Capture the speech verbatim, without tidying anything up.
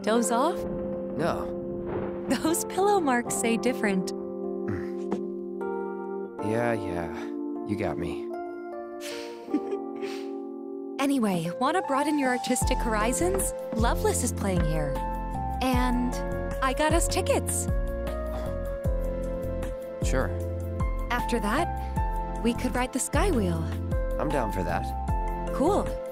Doze off? No. Those pillow marks say different. Yeah, yeah. You got me. Anyway, want to broaden your artistic horizons? Loveless is playing here. And I got us tickets. Sure. After that, we could ride the Skywheel. I'm down for that. Cool.